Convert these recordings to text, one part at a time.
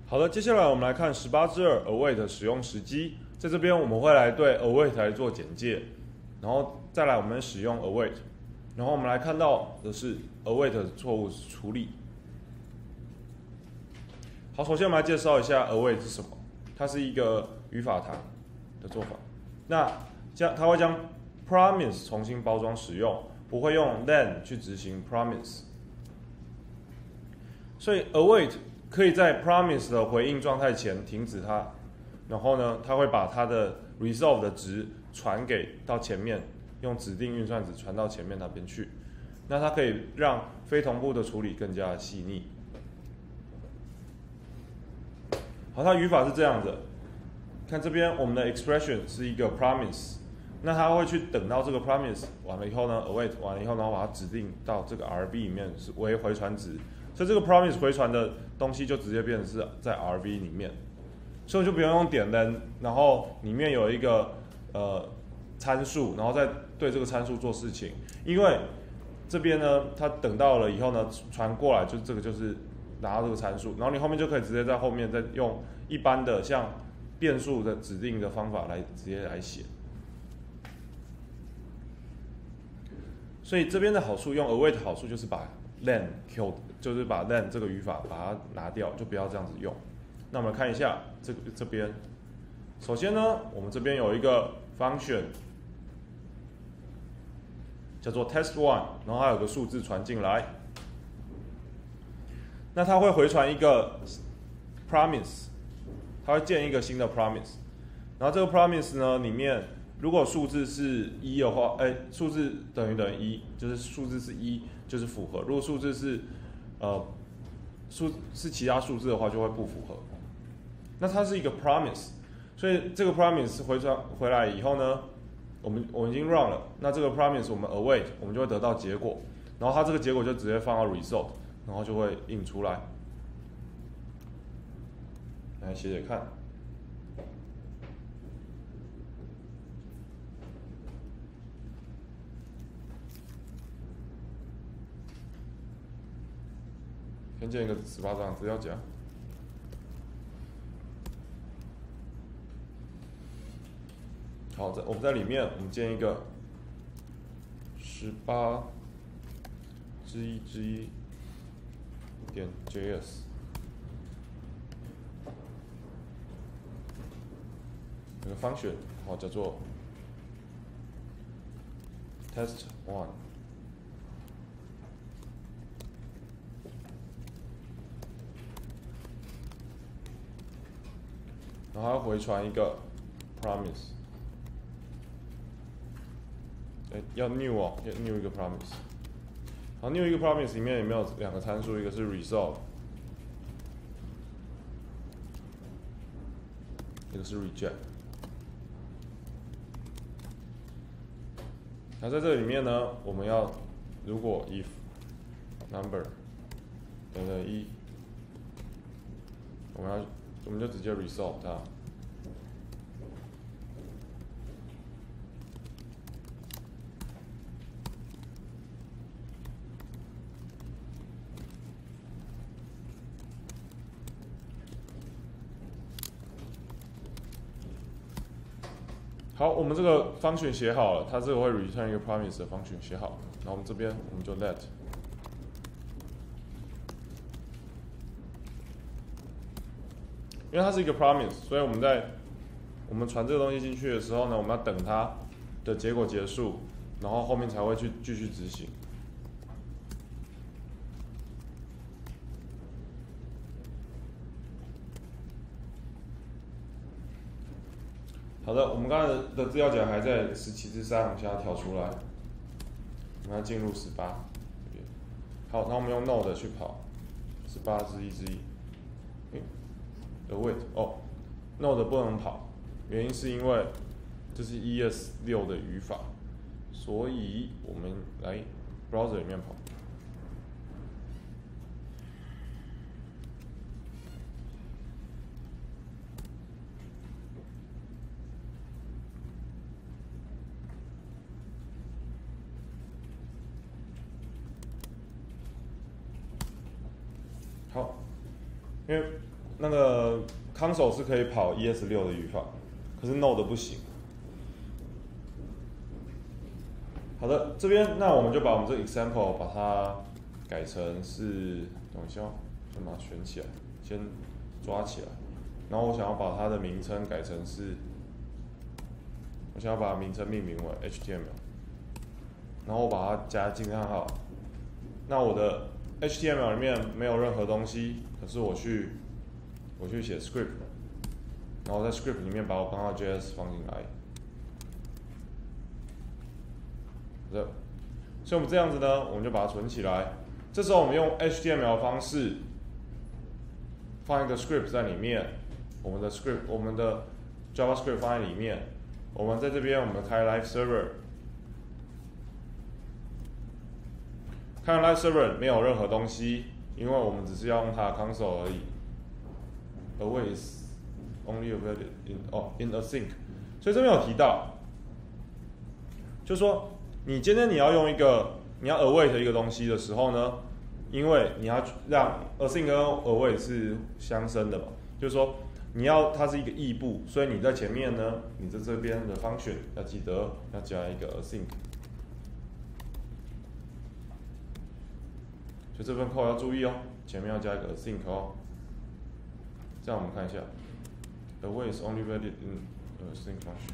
好的，接下来我们来看18之2 await 的使用时机。在这边我们会来对 await 来做简介，然后再来我们使用 await，然后我们来看到的是 await 的错误处理。好，首先我们来介绍一下 await 是什么，它是一个语法堂的做法。那它会将 promise 重新包装使用，不会用 then 去执行 promise。所以 await 可以在 promise 的回应状态前停止它，然后呢，它会把它的 resolve 的值传给到前面，用指定运算值传到前面那边去。那它可以让非同步的处理更加的细腻。好，它语法是这样的，看这边我们的 expression 是一个 promise， 那它会去等到这个 promise 完了以后呢 ，await 完了以后，然后把它指定到这个 RV 里面是为回传值，所以这个 promise 回传的东西就直接变成是在 RV 里面，所以就不用用点 then， 然后里面有一个参数，然后再对这个参数做事情，因为这边呢，它等到了以后呢，传过来就这个就是拿到这个参数，然后你后面就可以直接在后面再用一般的像变数的指定的方法来直接来写。所以这边的好处用 await 的好处就是把 then killed， 就是把 then 这个语法把它拿掉，就不要这样子用。那我们来看一下这边，首先呢，我们这边有一个 function 叫做 test1， 然后它有个数字传进来。那它会回传一个 promise， 它会建一个新的 promise， 然后这个 promise 呢里面，如果数字是1的话，数字等于1，就是数字是1就是符合；如果数字是其他数字的话，就会不符合。那它是一个 promise， 所以这个 promise 回传回来以后呢，我们已经 run 了，那这个 promise 我们 await， 我们就会得到结果，然后它这个结果就直接放到 result。然后就会印出来，来写写看。先建一个18张资料夹。好，我们在里面，我们建一个18之1点 JS， 有个 function， 好叫做 test1， 然后它要回传一个 promise， 要 new 哦，要 new 一个 promise。好 ，new 一个 promise 里面有没有2个参数？一个是 resolve， 一个是 reject。那在这里面呢，我们要如果 if number 等于1，我们就直接 resolve 它。好，我们这个 function 写好了，它这个会 return 一个 promise 的 function 写好了，然后我们这边我们就 let， 因为它是一个 promise， 所以我们传这个东西进去的时候呢，我们要等它的结果结束，然后后面才会去继续执行。好的，我们刚才的资料夹还在17之3，我们现在跳出来，我们要进入18。好，然后我们用 node 去跑18之1。await 哦 ，node 不能跑，原因是因为这是 ES6 的语法，所以我们来 browser 里面跑。好，因为那个 console 是可以跑 ES6的语法，可是 Node 不行。好的，这边那我们就把我们这个 example 把它改成是，等一下，先把它选起来，先抓起来，然后我想要把它的名称改成是，我想要把名称命名为 HTML， 然后我把它加惊叹号。那我的 HTML 里面没有任何东西，可是我去写 script， 然后在 script 里面把我刚刚 JS 放进来。好的，所以我们这样子呢，我们就把它存起来。这时候我们用 HTML 的方式放一个 script 在里面，我们的 JavaScript 放在里面。我们在这边我们开 Live Server， 看 Live Server 没有任何东西，因为我们只是要用它的 console 而已。Await is only available in async， 所以这边有提到，就是说你今天你要用你要 await 一个东西的时候呢，因为你要让 async 跟 await 是相生的嘛，就是说它是一个异步，所以你在前面呢，你在这边的 function 要记得要加一个 async， 所以这份 code 要注意哦，前面要加一个 async 哦。这样我们看一下 ，await is only valid in async function，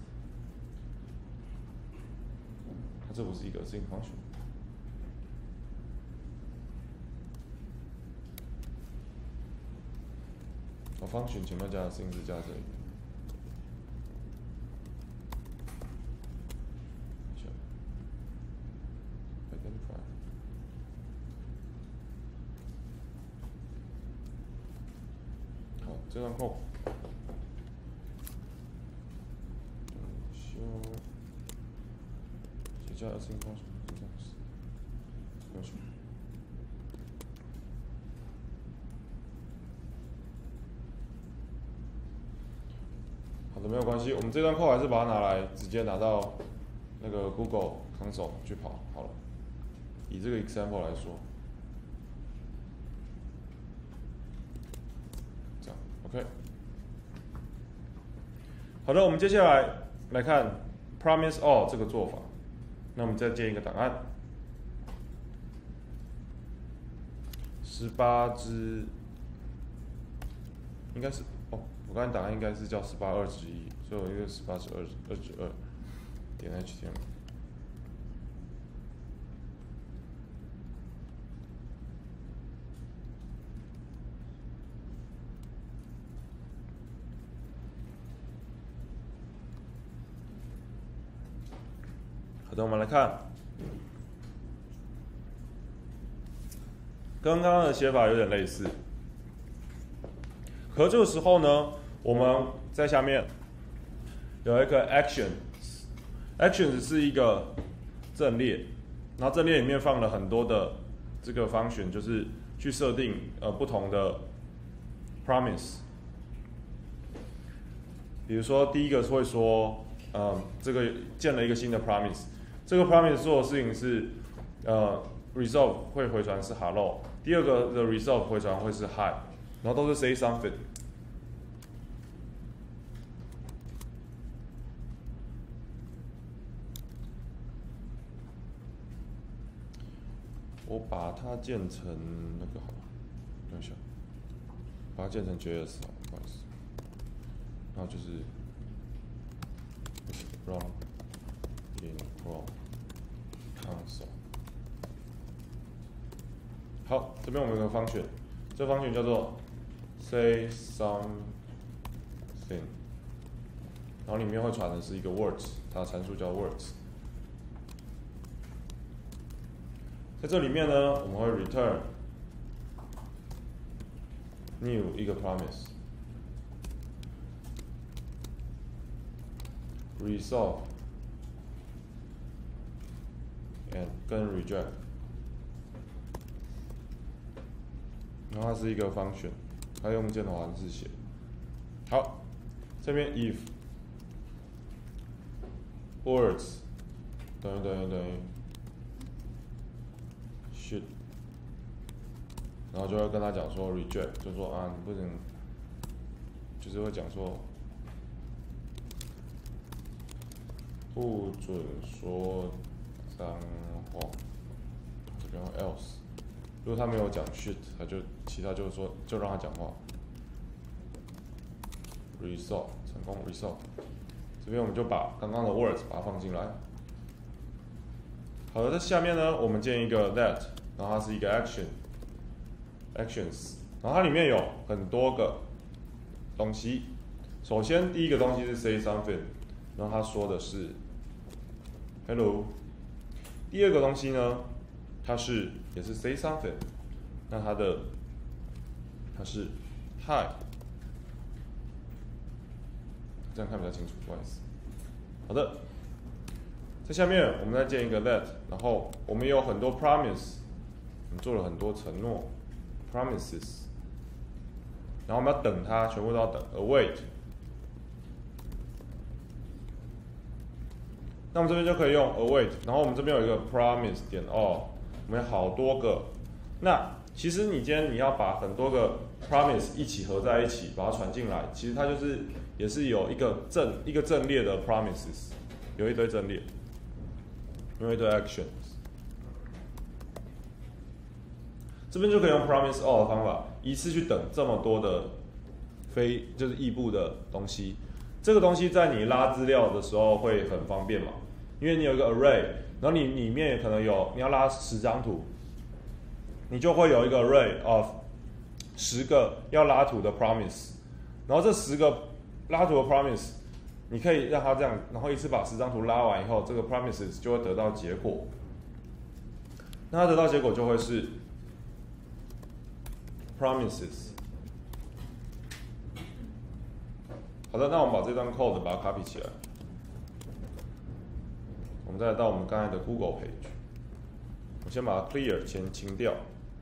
它这不是一个 async function。function 前面加的 async 是加这里。identify。好，这段 code。加 async function 是这样子。没错。好的，没有关系，我们这段 code 还是把它拿来直接拿到那个 Google Console 去跑好了。以这个 example 来说，这样 OK。好的，我们接下来看 promise all 这个做法。那我们再建一个档案，18只，应该是我刚才档案应该是叫1821，所以我一个18是22点 HTML。好的，我们来看，跟刚刚的写法有点类似，可这个时候呢，我们在下面有一个 actions 是一个阵列，然后阵列里面放了很多的这个 function， 就是去设定不同的 promise。比如说第一个会说，这个建了一个新的 promise， 这个 promise 做的事情是result 会回传是 hello， 第二个的 result 回传会是 hi， 然后都是 say something。我把它建成那个好了，等一下，把它建成 JS 好，不好意思。然后就是 run in raw console。好，这边我们有个 function， 这个 function 叫做 say something， 然后里面会传的是一个 words， 它的参数叫 words。在这里面呢，我们会 return new 一个 promise， resolve and 跟 reject， 然后它是一个 function， 它用箭头函数写。好，这边 if words 等于should， 然后就会跟他讲说 reject， 就说啊你不能就是会讲说不准说脏话，这边用 else。如果他没有讲 shit， 其他就是说就让他讲话。result 成功 result， 这边我们就把刚刚的 words 把它放进来。好的，在下面呢，我们建一个 that， 然后它是一个 actions， 然后它里面有很多个东西。首先第一个东西是 say something， 然后他说的是 hello。第二个东西呢，也是 say something， 那它是 hi。这样看比较清楚，不好意思。好的，在下面我们再建一个 that， 然后我们有很多 promise， 我们做了很多承诺 promises， 然后我们要等它，全部都要等 await。那我们这边就可以用 await， 然后我们这边有一个 promise 点 all， 我们有好多个。那其实你今天要把很多个 promise 一起合在一起，把它传进来，其实它也是有一个阵列的 promises， 有一堆阵列，有一堆 actions。这边就可以用 promise all 的方法，一次去等这么多的就是异步的东西。这个东西在你拉资料的时候会很方便嘛，因为你有一个 array， 然后你里面可能你要拉10张图，你就会有一个 array of 10个要拉图的 promise， 然后这10个拉图的 promise， 你可以让它这样，然后一次把10张图拉完以后，这个 promises 就会得到结果。那它得到结果就会是 promises。好的，那我们把这段 code 把它 copy 起来。我们再来到我们刚才的 Google page， 我先把它 clear 先清掉。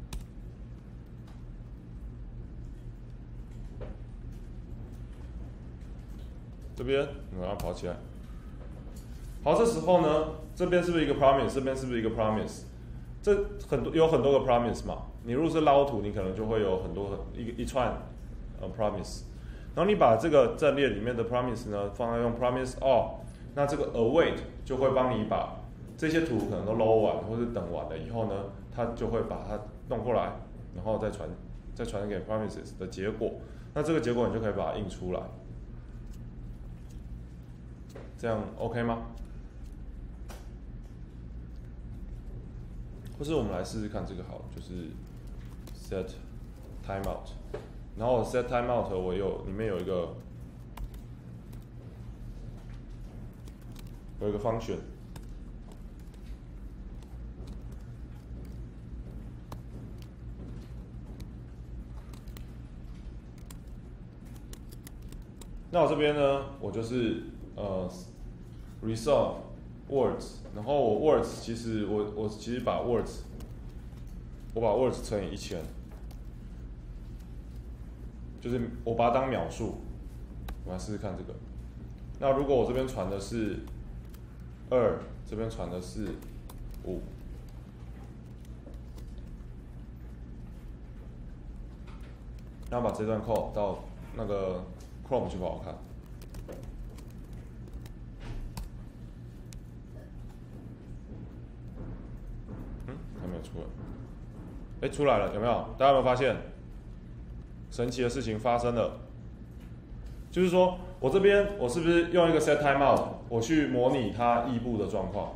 这边我要跑起来。好，这时候呢，这边是不是一个 promise？ 这边是不是一个 promise？ 这有很多个 promise 嘛。你如果是捞图，你可能就会有一串promise。然后你把这个阵列里面的 promise 呢，放在用 promise all， 那这个 await 就会帮你把这些图可能都 load 完或是等完了以后呢，它就会把它弄过来，然后再传给 promises 的结果。那这个结果你就可以把它印出来。这样 OK 吗？或是我们来试试看这个好了，就是 set timeout， 然后 set timeout 里面有一个function， 那我这边呢，我就是resolve words， 然后我 words 其实我其实把 words 乘以1000，就是我把它当秒数。我来试试看这个。那如果我这边传的是2，这边传的是5，然后把这段 code 到那个 Chrome 去帮我看。还没有出来。出来了，有没有？大家有没有发现？神奇的事情发生了。就是说我这边我是不是用一个 set timeout， 我去模拟它异步的状况？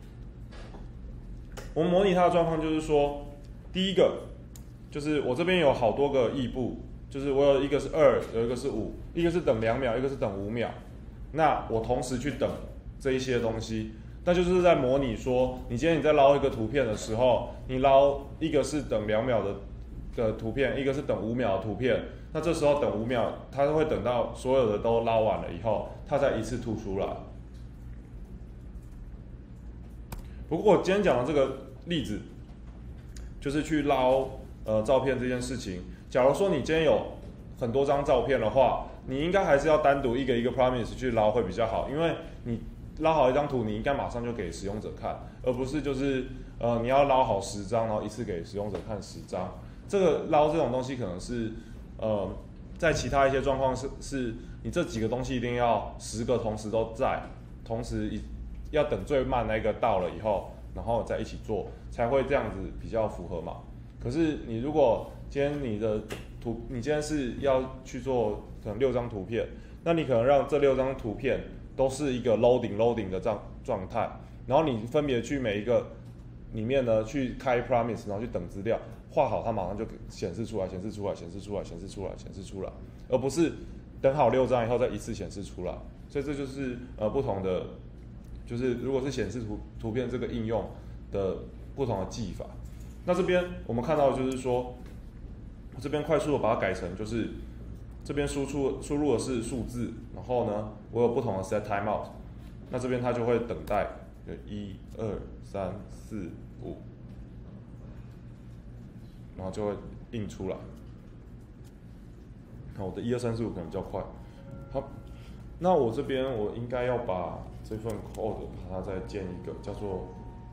我们模拟它的状况就是说，第一个就是我这边有好多个异步，就是我有一个是2，有一个是5，一个是等2秒，一个是等5秒。那我同时去等这一些东西。那就是在模拟说，你今天在捞一个图片的时候，你捞一个是等2秒的图片，一个是等5秒的图片。那这时候等5秒，它会等到所有的都捞完了以后，它再一次吐出来。不过我今天讲的这个例子，就是去捞照片这件事情。假如说你今天有很多张照片的话，你应该还是要单独一个一个 promise 去捞会比较好，因为你捞好一张图，你应该马上就给使用者看，而不是就是你要捞好10张，然后一次给使用者看10张。这个捞这种东西可能是在其他一些状况是你这几个东西一定要10个同时都在，同时要等最慢那个到了以后，然后再一起做，才会这样子比较符合嘛。可是你如果今天你今天是要去做可能6张图片，那你可能让这6张图片都是一个 loading 的状态，然后你分别去每一个里面呢去开 promise， 然后去等资料，画好它马上就显示出来，而不是等好6张以后再一次显示出来。所以这就是不同的，就是如果是显示图片这个应用的不同的技法。那这边我们看到的就是说，这边快速的把它改成就是这边输入的是数字，然后呢我有不同的 set timeout， 那这边它就会等待1、2、3、4、5，然后就会印出来。那我的1、2、3、4、5可能比较快。好，那我这边我应该要把这份 code 把它再建一个叫做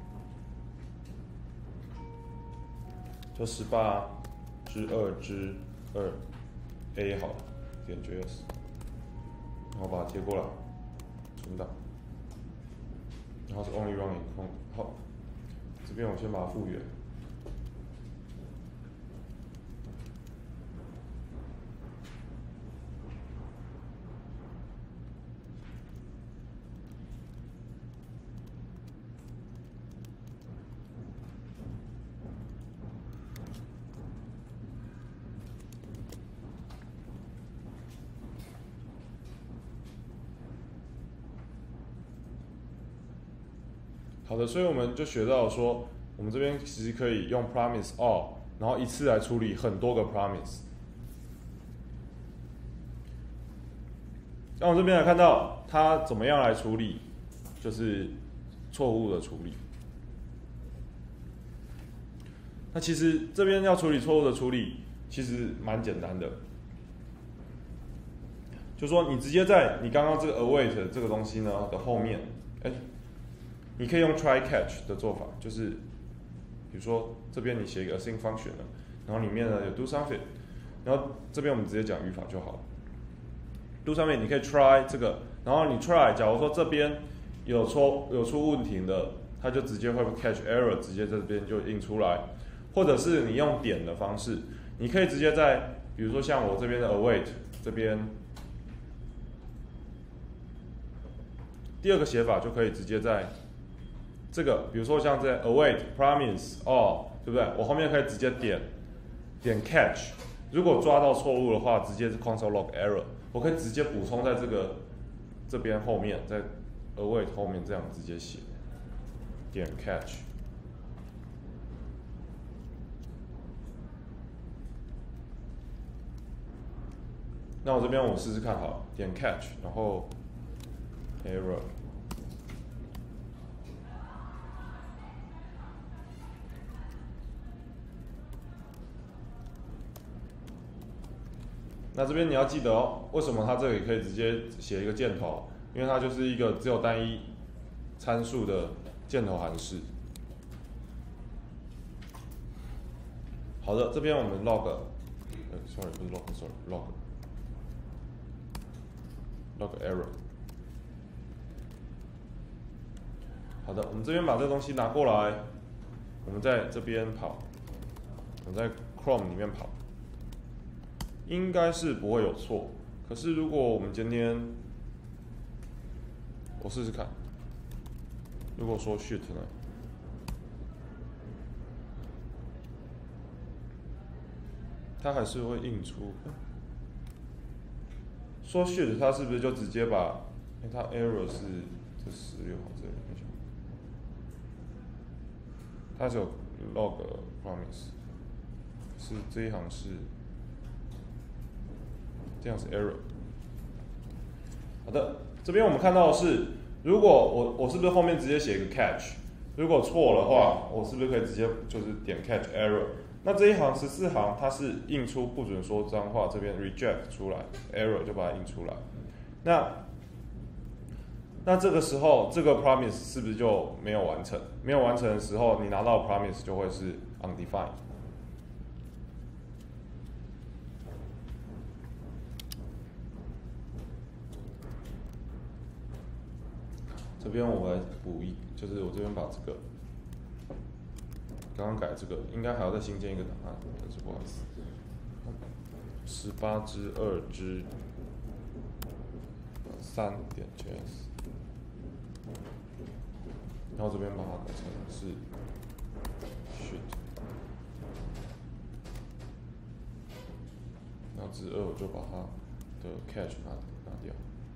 18/2/2A 好了，点 JS， 然后把它贴过来，存档，然后是 only running 空。好，这边我先把它复原。好的，所以我们就学到说，我们这边其实可以用 promise all， 然后一次来处理很多个 promise。那我们这边来看到它怎么样来处理，就是错误的处理。那其实这边要处理错误的处理，其实蛮简单的，就说你直接在你刚刚这个 await 这个东西呢的后面，你可以用 try catch 的做法，就是比如说这边你写一个 async function 了，然后里面呢有 do something， 然后这边我们直接讲语法就好了。do something 你可以 try 这个，然后你 try， 假如说这边有出问题的，它就直接会 catch error， 直接这边就印出来，或者是你用点的方式，你可以直接在比如说像我这边的 await 这边。第二个写法就可以直接在这个，比如说像这 await promise all， 对不对？我后面可以直接点 catch， 如果抓到错误的话，直接是 console log error， 我可以直接补充在这边后面，在 await 后面这样直接写点 catch。那我这边我试试看好了，点 catch， 然后 error。那这边你要记得哦，为什么它这里可以直接写一个箭头？因为它就是一个只有单一参数的箭头函式。好的，这边我们 log，sorry 不是 log，sorry log error。好的，我们这边把这个东西拿过来，我们在这边跑，我们在 Chrome 里面跑。应该是不会有错，可是如果我们今天，我试试看，如果说 shoot 呢，它还是会印出。说 shoot 它是不是就直接把，它 error 是这16号这里，它是有 log promise， 是这一行是。这样是 error。好的，这边我们看到的是，如果我是不是后面直接写一个 catch？ 如果错的话，我是不是可以直接就是点 catch error？ 那这一行14行它是印出不准说脏话，这边 reject 出来 error 就把它印出来。那这个时候这个 promise 是不是就没有完成？没有完成的时候，你拿到的 promise 就会是 undefined。 这边我来补就是我这边把这个刚刚改这个，应该还要再新建一个档案，但是不好意思，18之2之3.js， 然后这边把它改成是 shoot， 然后之2我就把它的 catch 拿掉。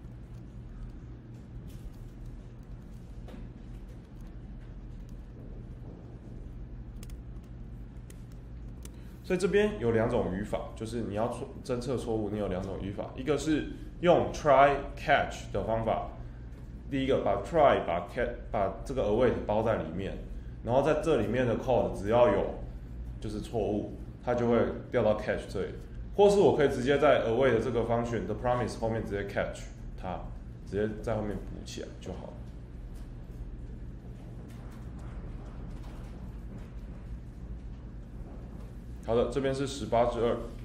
所以这边有2种语法，就是你要侦测错误，你有2种语法，一个是用 try catch 的方法，第一个把 try 把这个 await 包在里面，然后在这里面的 code 只要有就是错误，它就会调到 catch 这里，或是我可以直接在 await 的这个 function 的 promise 后面直接 catch 它，直接在后面补起来就好了。好的，这边是18之2。